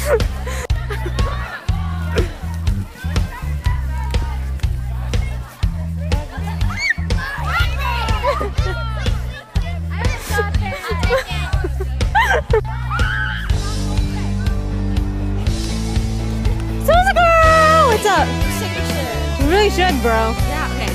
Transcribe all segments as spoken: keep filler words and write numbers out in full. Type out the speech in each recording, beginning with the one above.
What's up? You really should, bro. Yeah, okay.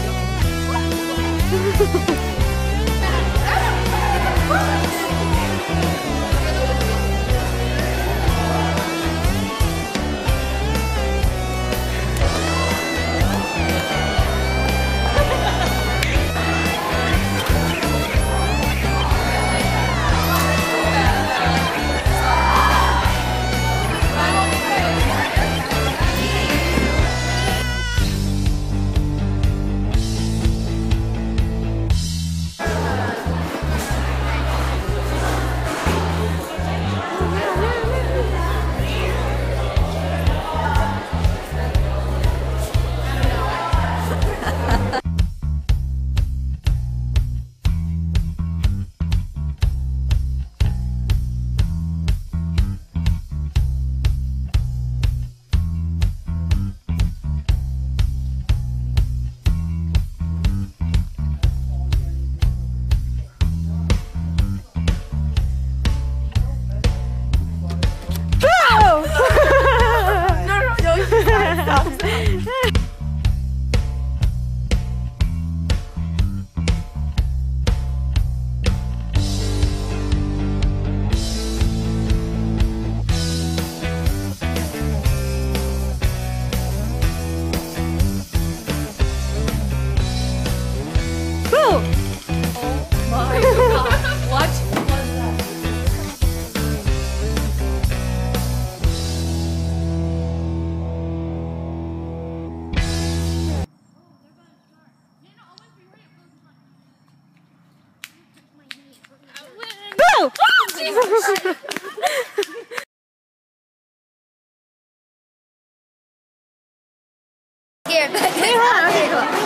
Here, wait, hold on, okay, cool.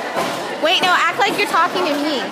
Wait, no, act like you're talking to me.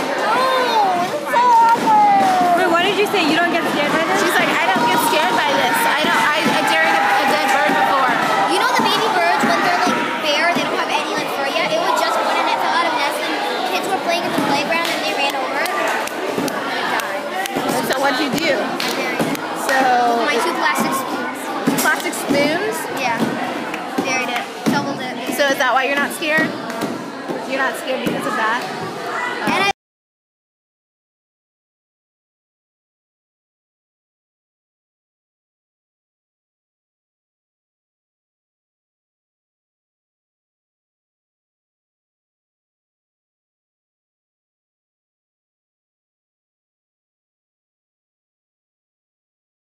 Oh, it's so awkward. Wait, what did you say? You don't get scared by this? She's like, I don't get scared by this. I don't, I, I dared a, a dead bird before. You know the baby birds, when they're like bare, they don't have any like fur yet, it was just one and it fell out of nest and kids were playing in the playground and they ran over it. And it died. And so what'd you do? I buried it. So, With my two plastic spoons. plastic spoons? Yeah. Buried it. Shoveled it. So is that why you're not scared? You're not scared because of that?